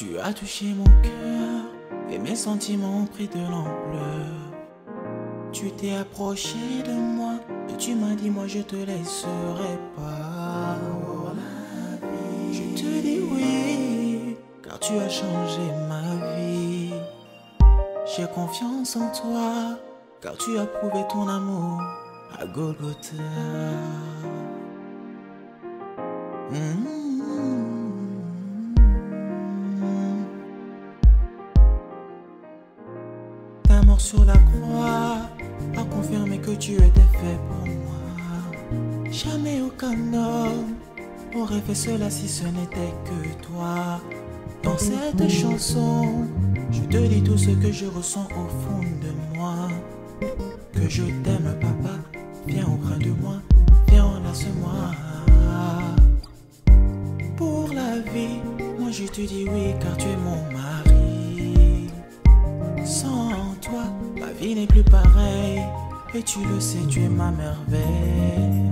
Tu as touché mon cœur et mes sentiments ont pris de l'ampleur. Tu t'es approché de moi et tu m'as dit moi je te laisserai pas. Je te dis oui car tu as changé ma vie. J'ai confiance en toi car tu as prouvé ton amour à Golgotha. Ta mort sur la croix a confirmé que tu étais fait pour moi. Jamais aucun homme aurait fait cela si ce n'était que toi. Dans cette chanson, je te dis tout ce que je ressens au fond de moi. Que je t'aime papa, viens auprès de moi, viens enlace-moi. Pour la vie, moi je te dis oui car tu es mon mari. Sans toi, ma vie n'est plus pareille. Et tu le sais, tu es ma merveille.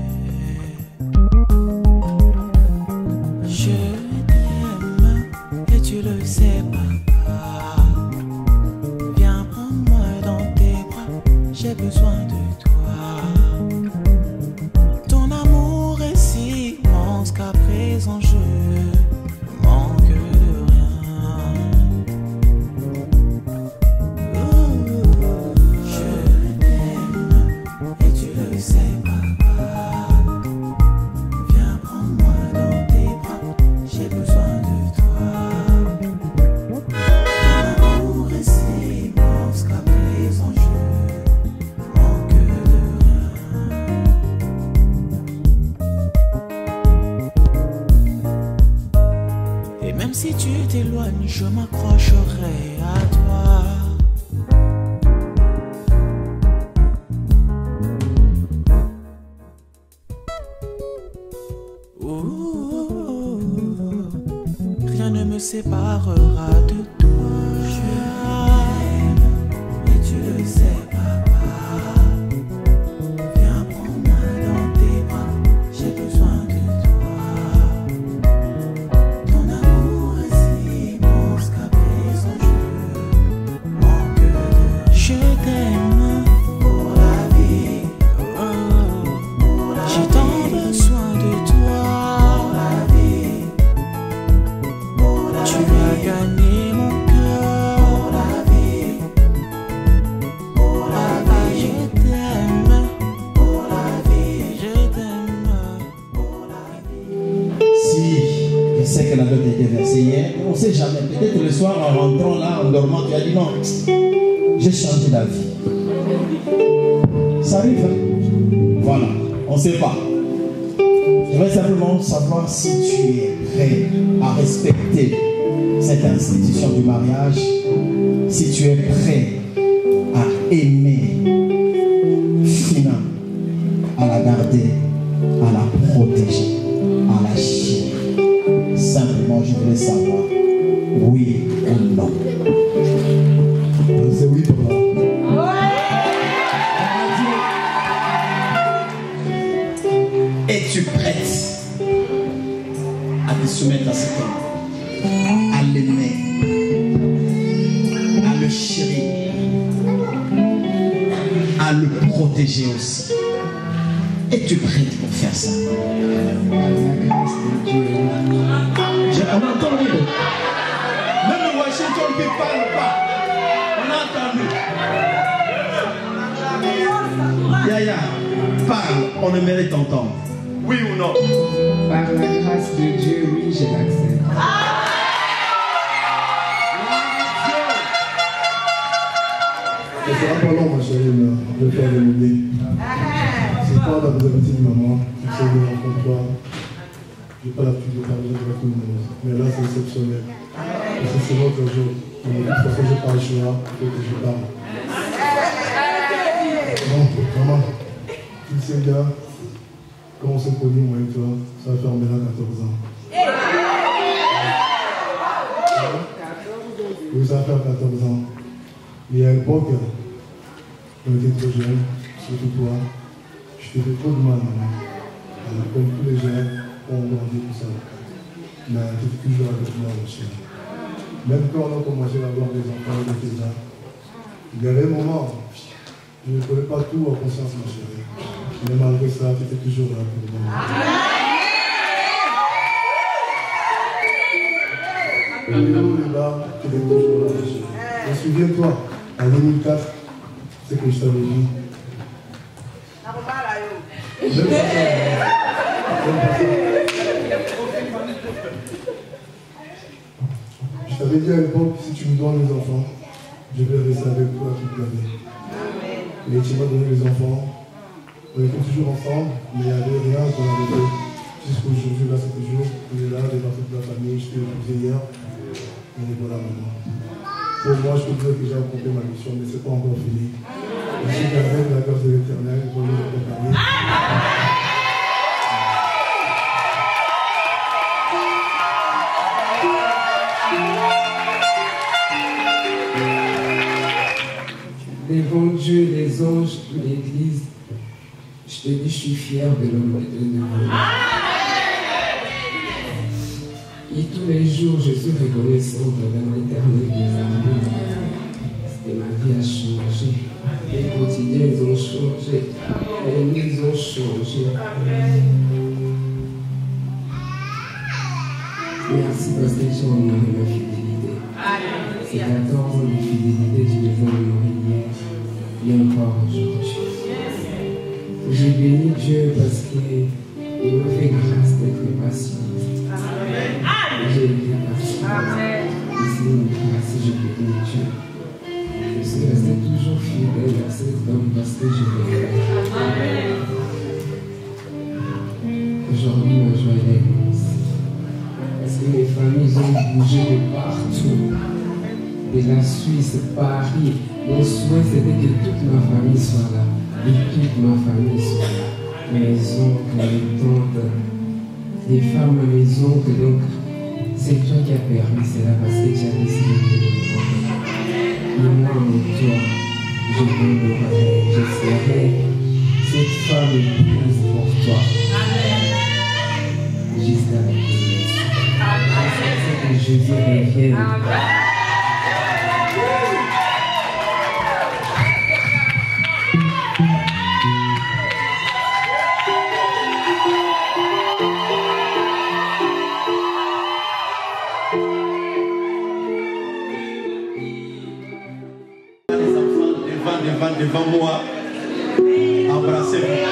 Je t'aime et tu le sais papa. Viens prends-moi dans tes bras, j'ai besoin de toi. Ton amour est si immense qu'à présent je manque de rien. Je t'aime et tu le sais papa. Viens prends-moi dans tes bras, j'ai besoin de toi. Ton amour est si immense qu'à présent je manque de rien. Et même si tu t'éloignes, je m'accrocherai à toi. Ouh, rien ne me séparera de toi. Je t'aime et tu le sais papa. Viens prends-moi dans tes bras, j'ai besoin de toi. Ton amour est si immense qu'à présent je manque de rien. Je t'aime pour la vie, j'ai tant besoin de toi. Tu as gagné mon cœur. Pour la vie, pour la vie, je t'aime. Pour la vie, je t'aime. Pour la vie. Si je sais que la note a été versée hier, on ne sait jamais. Peut-être le soir en rentrant là, en dormant, tu as dit non, j'ai changé d'avis. Ça arrive, hein? Voilà, on ne sait pas. Je veux simplement savoir si tu es prêt à respecter cette institution du mariage, si tu es prêt à aimer Fina, à la garder, à la protéger, à la chérir. Simplement, je voulais savoir, oui ou non. C'est oui, papa. Es-tu prête à te soumettre à cet homme, à l'aimer, à le chérir, à le protéger aussi? Es-tu prête pour faire ça? On entend lui. Même le Washington qui ne parle pas. On a entendu. Yaya, parle, on aimerait t'entendre. Oui ou non? Par la grâce de Dieu, oui, je l'accepte. Ce sera pas long, ma chérie, là. Je vais faire le bébé. C'est pas la préservative de maman. Tu sais, je rencontre toi. J'ai pas l'habitude de parler avec tout le monde. Mais là, c'est exceptionnel. Parce que c'est l'autre jour. De toute façon, j'ai pas le choix. Il faut que je parle. Non, maman. Tu sais, gars, quand on s'est connus, moi et toi, ça va faire maintenant 14 ans. Oui, ça va faire 14 ans. Et à l'époque, on était trop jeunes, surtout toi. Je te fais trop de mal, maman. Alors, comme tous les jeunes, on grandit tout ça. Mais tu es toujours avec moi, mon chéri. Même quand on a commencé à avoir des enfants, il y avait un moment, je ne connais pas tout en conscience, ma chérie. Mais malgré ça, tu étais toujours là pour moi. Et le haut et bas, tu étais toujours là, ma chérie. Et souviens-toi, en 2004, c'est que je t'avais dit. Je t'avais dit à l'époque, si tu me donnes les enfants, je vais rester avec toi toute l'année. Et tu m'as donné les enfants. On était toujours ensemble, mais il n'y avait rien qu'on avait fait. Jusqu'aujourd'hui, là, c'est toujours, on est là, les parties de la famille, je t'ai écouté hier. On est voilà maintenant. Pour moi, je peux dire que j'ai accompli ma mission, mais ce n'est pas encore fini. Je suis avec la grâce de l'Éternel pour nous accompagner. Devant Dieu, les anges, toute l'Église, je te dis, je suis fier de l'homme de Dieu. Et tous les jours, je suis reconnaissant devant l'Éternel des armées. Ma vie a changé, les quotidiens ils ont changé, les nuits ont changé. Merci parce que tu as honoré ma fidélité. C'est 14 ans de fidélité, tu les as honorés hier et encore aujourd'hui. J'ai béni Dieu parce qu'il me fait grâce d'être patient. J'ai été patient. Et c'est une grâce, j'ai béni Dieu. Je suis resté toujours fidèle à cet homme parce que je l'aime. Aujourd'hui, ma joie est immense. Parce que mes familles ont bougé de partout. De la Suisse, Paris. Mon souhait, c'était que toute ma famille soit là. Et toute ma famille soit là. Mes oncles, mes tantes, les femmes à mes oncles. Donc, c'est toi qui as permis cela parce que tu as décidé de me prendre. Et moi, mon tour, je m'honorerai, je serai cette femme épouse pour toi. Jusqu'à la promesse. C'est que Jésus revienne. Devant moi, embrassez-vous.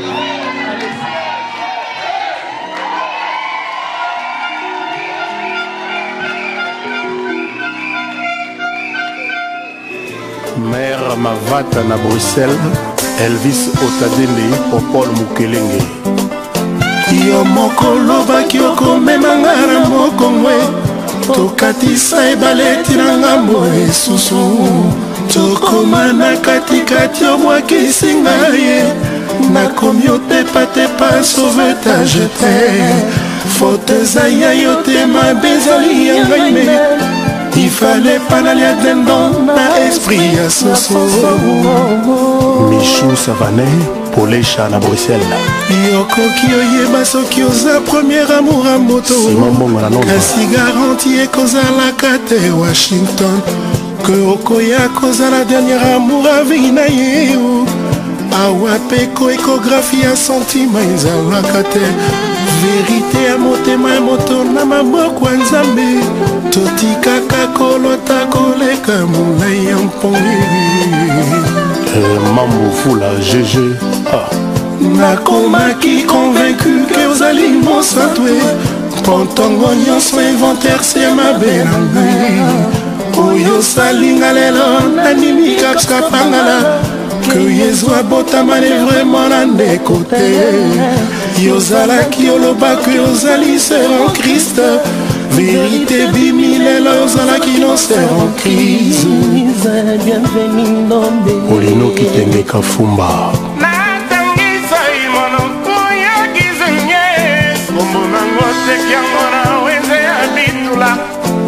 Mère Mavata na Bruxelles, Elvis Otadende, Popol Mukelenge. Yo mokolo baki okomema ngara mokongwe, tokatisa ebale tina ngambo esusu. Tokoma na katikati obwakisi ngai, nakomi otepatepa sauvetage te. Faute ezaya yo te mabe ezali ya ngai me, ifale pas nalia dendon na esprit ya soso. Michou Savané, Polécha na Bruxelles. Yokoki oyeba soki oza premier amour a moto, kasi garanti ekozalaka te Washington. Que okoya koza la dernière amour à vie na yeo. Awa peko échographie à sentiment ezalaka te. Vérité à motema ya moto na maboko ya Nzambe. Totikaka kolota koleka molai ya mpongi. Mambo Fula GG. Nakomaki convaincu que ozali mosatwe. Pontongo nyonso inventaire c'est mabe na ngai. Oyo salinga lelo nanimi kapska pangala. Que Yesu abotamane vraiment na ndeko te. Yozalaki olobaki ozali sœur en Christ. Vérité bimi lelo ozalaki no sœur en crise. Olino Kitenge Kafumba. Natangisa imonoko ya kizenye. Kombo nango tekiango na wenze ya bitula.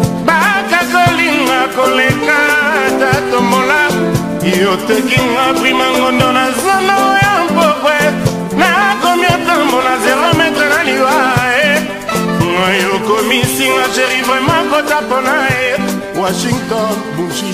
Koleka tatomola yotekinga primangondo na zona ya mpokwe nakomi otambola 0 metre na liwa yokomisinga sheri vraiment kotapona Washington bougie.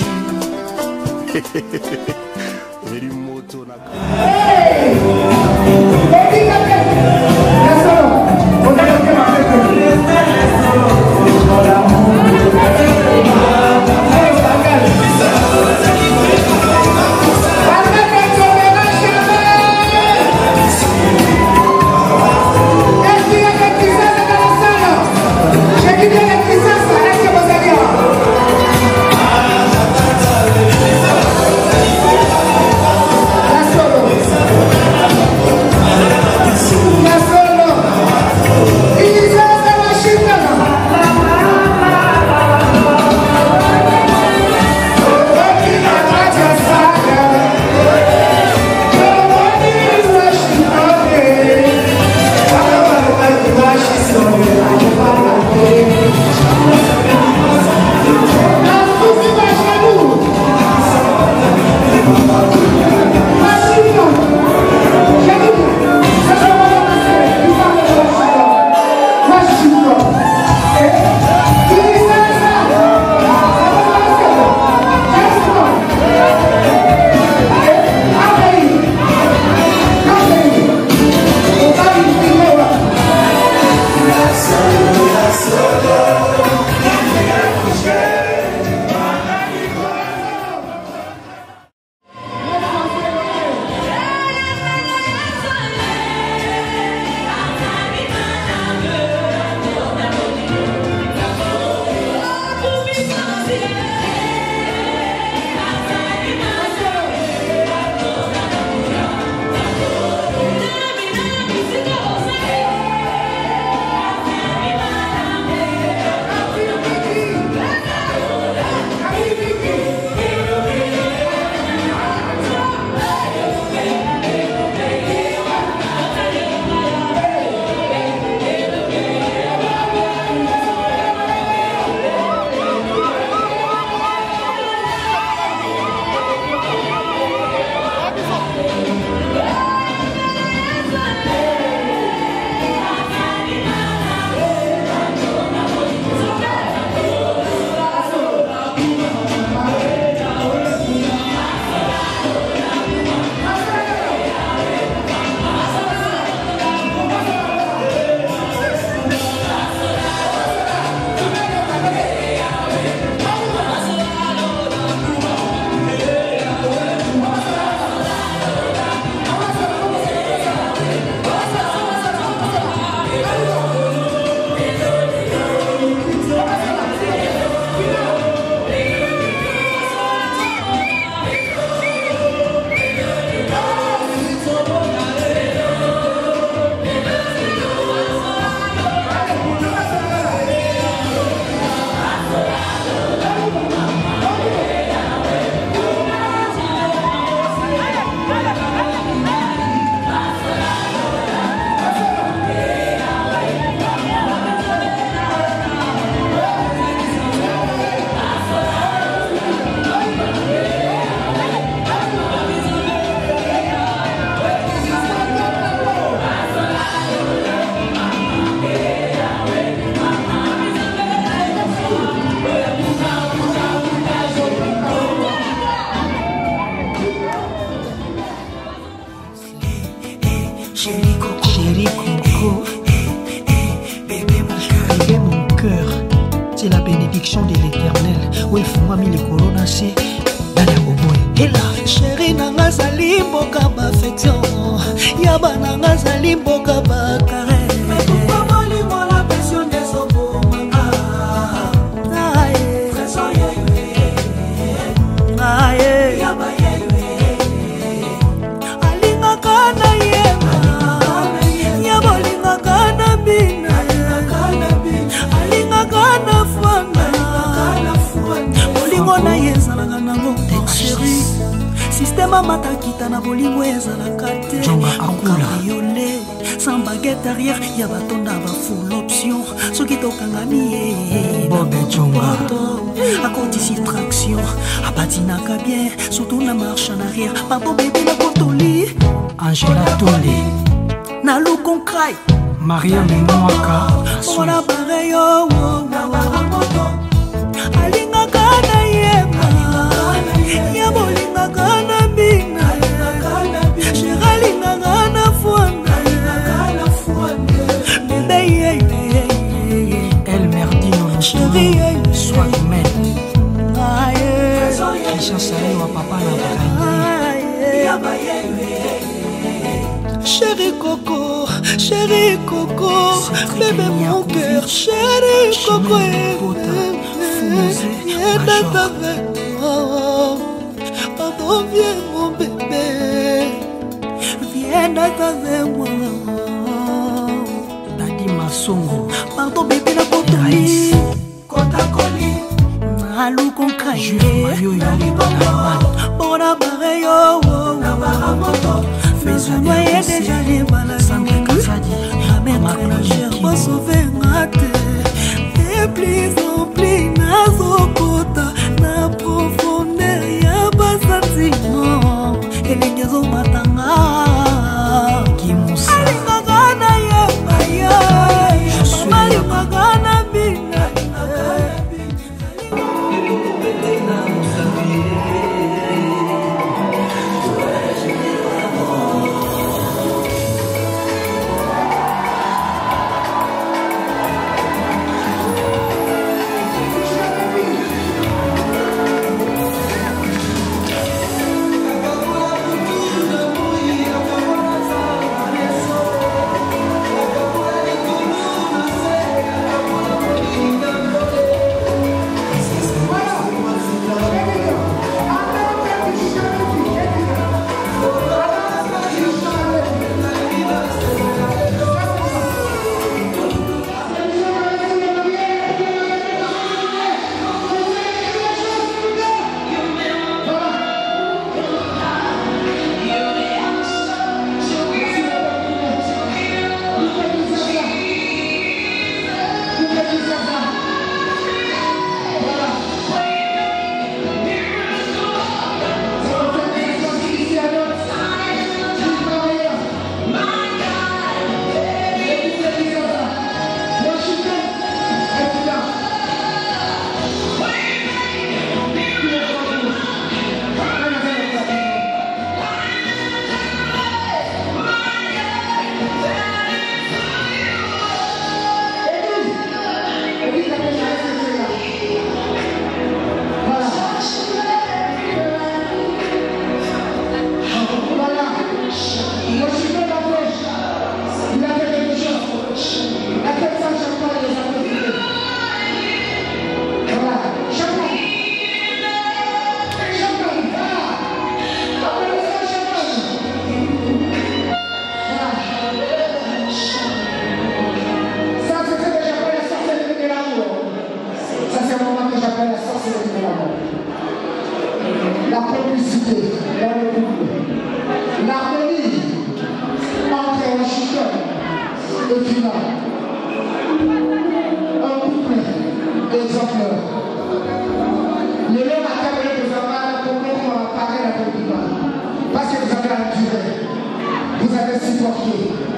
C'est la bénédiction de l'éternel. Oui, faut mis les colonnassés dans la boboy. Et là, chérie, nanga zali mboka ba affection. Yaba nanga zali mboka ba carré. Mais pourquoi moi moi la passion des obos manga? Aïe, trésor yé. Aïe, yaba yé. Alinga kana yema. Yaba linga kana bina. Alinga kana fwana. Olingo na yezalanga nango chérie. Système matakita na bolingo ezalaka te. Cabriolet sans baguette arrière, ya batonda ba full option. Soki tokangami Bobe Jonga à côté traction, à patinaka bien, surtout la marche en arrière. Papa bébé na kotoli, Angela Tolé, na lukon cry, Maria Menouaka, on a pareil oh, alinga kana Chéri Coco, bébé mon cœur, chéri Coco, viens d'être avec moi. Pardon, viens mon bébé, viens d'être avec moi. Dadi Masongo, pardon bébé na kotomi, kotakoli, nalu konkaye, bona bareyo, nabaramoto, fais-moi déjà les malades. Pour sauver ma terre, et plus en plus nazokota na profondeur ya basentiment elengezo matanga kimusa alingagana ya maya alingagana bina La complicité dans le couple, l'harmonie entre Washington et Fina, un couple exemplaire. Le long a terminé de avoir pour comment apparaître la politique, parce que vous avez enduré, vous avez supporté.